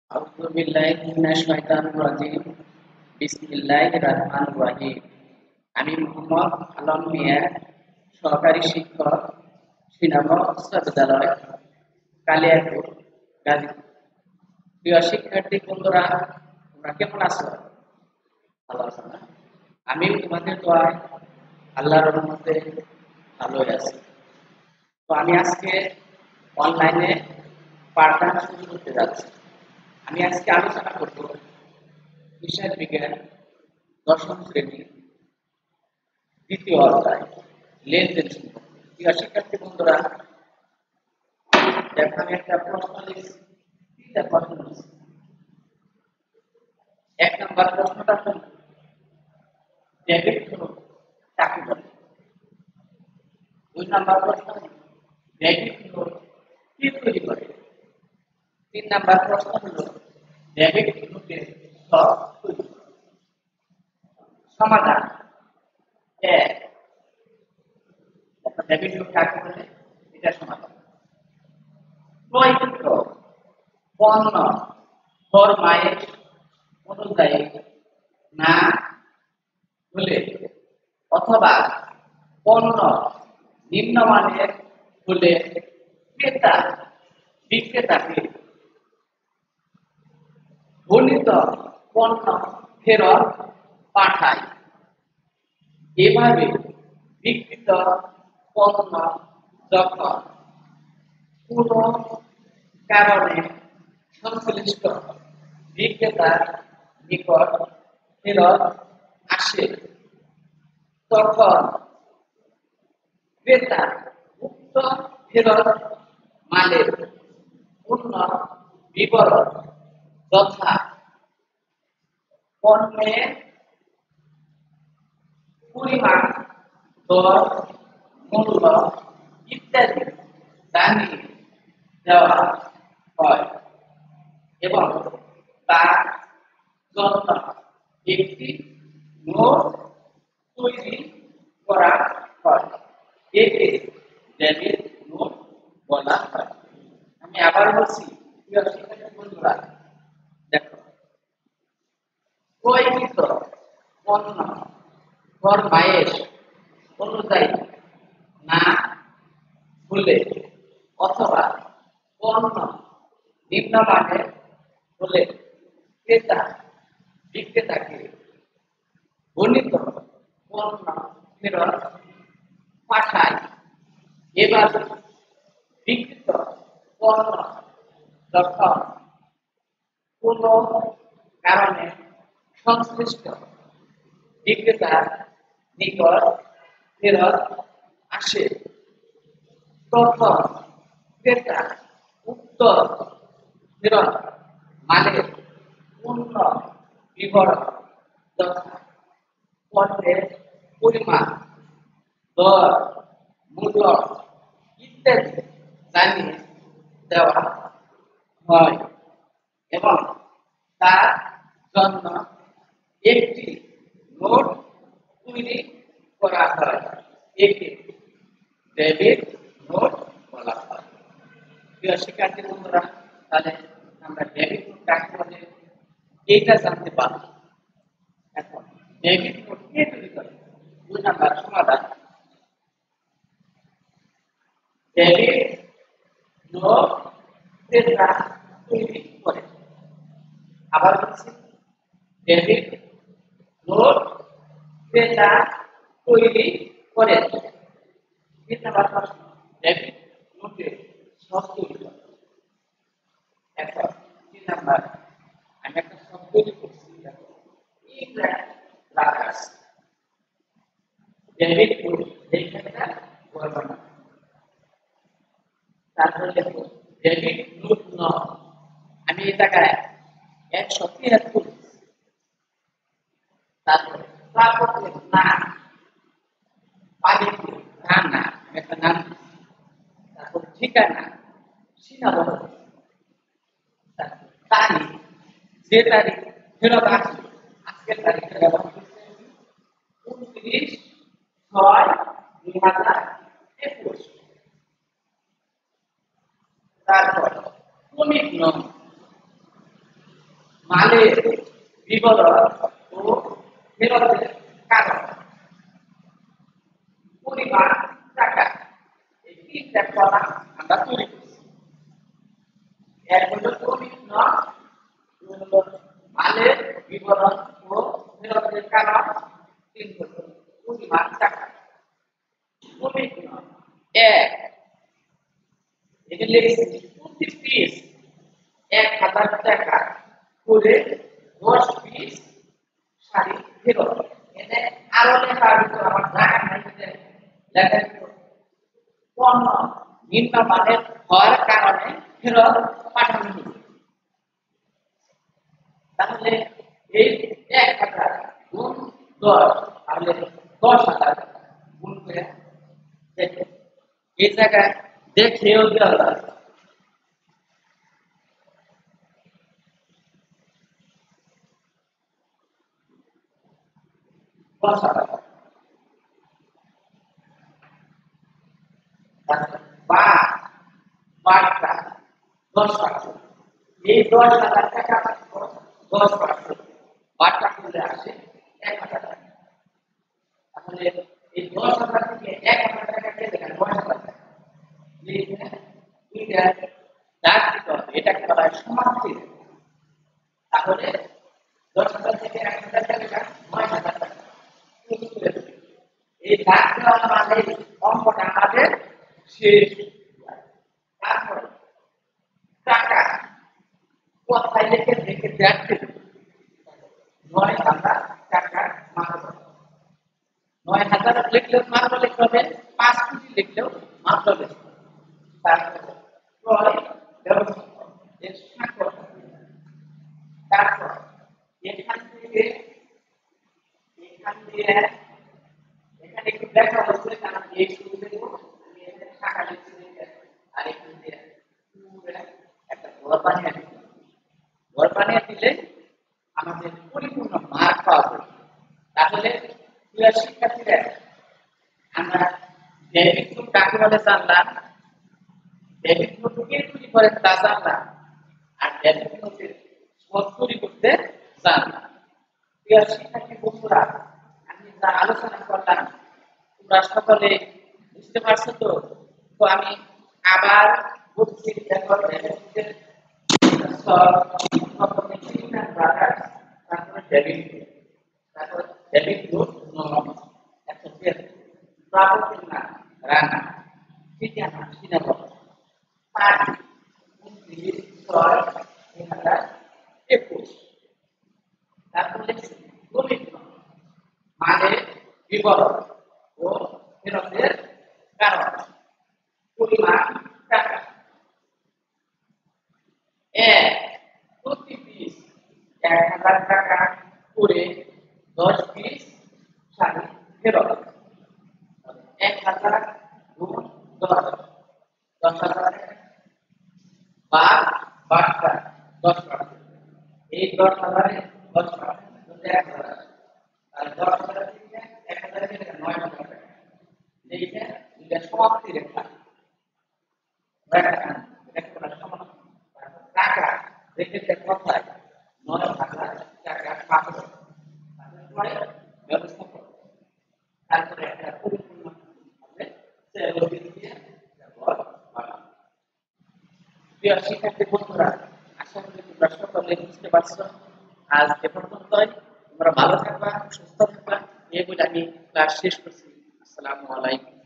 আউযু বিল্লাহি মিনাশ শাইতানির রাজিম। বিসমিল্লাহির রহমানির রহিম। আমি মোহাম্মদ আলম মিয়া, সহকারী শিক্ষক, শ্রীনগর উচ্চ বিদ্যালয়, কালিয়াকৈর, গাজীপুর। প্রিয় শিক্ষার্থী বন্ধুরা, তোমরা কেমন আছো? ভালো আছো না? আমি তোমাদের দোয়ায় আল্লাহর রহমতে ভালোই আছি। তো আমি আজকে অনলাইনে পাঠদান শুরু করতে যাচ্ছি। আমি আজকে আলোচনা করব হিসাব বিজ্ঞান দশম শ্রেণী দ্বিতীয় অধ্যায় লেনদেন সম্পর্কে। প্রিয় শিক্ষার্থী বন্ধুরা, দেখো আমি একটা প্রশ্ন লিখছি, তিনটা প্রশ্ন লিখছি। এক নম্বর প্রশ্নটা হল ডেবিট নোট কাকে বলে? দুই নম্বর প্রশ্ন ডেবিট নোট কি তৈরি করে? তিন নম্বর প্রশ্ন হল ডেবিট নোটের স্টক তৈরি করে। সমাধান এক, ডেবিট নোট কাকে বলে? এটা সমাধান। ক্রয়কৃত পণ্য ফরমায়ের অনুযায়ী না হলে অথবা পণ্য নিম্নমানের হলে ক্রেতা বিক্রেতাকে বর্ণিত পণ্য ফেরত পাঠায়। এভাবে বিক্রিত পণ্য যখন কোনো কারণে সংশ্লিষ্ট বিক্রেতার নিকট ফেরত আসে, তখন ক্রেতা উক্ত ফেরত মালের পূর্ণ বিবরণ যথা পণ্যের পরিমাণ, দর, মূল্য ইত্যাদি জানিয়ে দেওয়া হয় এবং তার জন্য একটি নোট তৈরি করা হয়। একে ডেবিট নোট বলা হয়। আমি আবার বলছি, প্রিয় শিক্ষার্থী বন্ধুরা, দেখো, ক্রয়কৃত পণ্য ফরমায়েশ অনুযায়ী না হলে অথবা পণ্য নিম্নমানের হলে ক্রেতা বিক্রেতাকে বর্ণিত পণ্য ফেরত পাঠায়। এবার বিক্রিত পণ্য যখন কোনো কারণে সংশ্লিষ্ট বিক্রেতার নিকট ফেরত আসে, তখন ক্রেতা উক্ত ফেরত মালের পূর্ণ বিবরণ যথা পণ্যের পরিমাণ, দর, মূল্য ইত্যাদি জানিয়ে দেওয়া হয় এবং তার জন্য একটি নোট তৈরি করা হয়। একে ডেবিট নোট বলা হয়। প্রিয় শিক্ষার্থী বন্ধুরা, তাহলে আমরা ডেবিট নোট কাকে বলে এইটা জানতে পারলাম। এখন ডেবিট নোট কে তৈরি করে? দুই নাম্বার সমাধান, ডেবিট নোট ক্রেতা তৈরি করে। আবার বলছি, ডেবিট নোট ক্রেতা তৈরি করে। তিন নাম্বার প্রশ্ন, ডেবিট নোটের শব্দ তৈরি করে। এখন তিন নাম্বার, আমি একটা শব্দ তৈরি করছি, দেখো ইনডাইরেক্ট রাখাস। ডেবিট নোট এইখানটা বলবো না। তারপরে দেখো ডেবিট নোট ন, আমি এই টাকায় 173। তারপরে প্রাপকের নাম, পানি রান্না একটা নাম, তারপর ঠিকানা সীমাবদ্ধ, তারিখ, যে তারিখ ফেরত আসবে, আজকের তারিখে ব্যবহার করতে 29/6/2021। তারপর ক্রমিক নং, মালের বিবরণ ও ফেরতের কারণ, পরিমাণ, টাকা, এই তিনটা কলা আমরা তৈরি করছি। এক হলো প্রবিঘ্ন, দুই হলো মালের বিবরণ ও ফেরতের কারণ, তিন হলো পরিমাণ, টাকা। প্রবিঘ্ন এক, এখানে লিখেছি প্রতি পিস ১,০০০ টাকা করে ১০ পিস শাড়ি ফেরত। এনে আরো লেখা ভিতর আমার জায়গা নাই, লেখা পণ্য নিম্নমানের হওয়ার কারণে ফেরত পাঠানো হলো। তাহলে এই ১,০০০ গুণ ১০, তাহলে ১০,০০০ গুণ করে দেখো এই জায়গায় দেখেও দেওয়া যায়। ১০,০০০ বা বার্তা ১০%। এই ১০,০০০ টাকা ১০% বার্তা করলে আসে ১,০০০ টাকা। তাহলে এই ১০,০০০ থেকে ১,০০০ টাকা কেটে গেল ৯,০০০ টাকা। দুইটা দাগ দিতে হবে, এটাকে বলা হয় সমাপ্তি। তাহলে ১০,০০০ থেকে ১,০০০ টাকা ৯,০০০ টাকা। এই দাগ দেওয়া মানে অঙ্কটা আমাদের শেষ। তারপর টাকা কোথায় লিখে দেখে দেখতে ৯,০০০ টাকা মাত্র। ৯,০০০ লিখলেও মাত্র লিখতে হবে, ৫ কোটি লিখলেও মাত্র লিখতে হবে। তারপর ক্রয় ব্যবস্থা এর স্বাক্ষর। তারপর এখান থেকে এখান দিয়ে এখানে একটু দেখা হচ্ছে, কারণ এই শুরু দেব আমি এখানে টাকা লিখতে আর এখান দিয়ে একটা ঘর বানিয়ে দিই। ঘর বানিয়ে দিলে আমাদের পরিপূর্ণ মার্ক পাওয়া যাবে। তাহলে প্রিয় শিক্ষার্থীরা, আমরা ডেবিট নোট কাকে বলে জানলাম, ডেবিট নোট কে তৈরি করে তা জানলাম, আর ডেবিট নোটের শোধ তৈরি করতে জানলাম। প্রিয় শিক্ষার্থী বন্ধুরা, আমি যা আলোচনা করলাম তোমরা সকলে বুঝতে পারছো তো? তো আমি আবার বলছি, দেখো ডেবিট নোটের তারপরে ডেবিট নোট নরম একটা প্রাপকের নাম রানা, ঠিকানা সিনেমা ৫/২৬/২০২১। তারপরে প্রবিঘ্ন মানে বিবরণ ও ফেরতের কারণ, পরিমাণ, টাকা। এক, প্রতি পিস ১,০০০ টাকা করে ১০ পিস শাড়ি ফেরত। ১,০০০ গুণ ১০, ১০,০০০ বা বার্তা ১০%। এই ১০,০০০ ১০% ১,০০০, আর ১০,০০০ থেকে ১,০০০ থেকে ৯,০০০ টাকা। এইটা দুইটা সমাপ্তি রেখা। টাকা রেখেছে কোথায়? ৯,০০০ টাকা পাথর ব্যবস্থা করো। তারপরে একটা পরিপূর্ণ প্রিয় শিক্ষার্থী বন্ধুরা, আশা করি তোমরা সকলে বুঝতে পারছো। আজ এ পর্যন্তই। তোমরা ভালো থাকবা, সুস্থ থাকবা, এই বলে আমি ক্লাস শেষ করছি। আসসালামু আলাইকুম।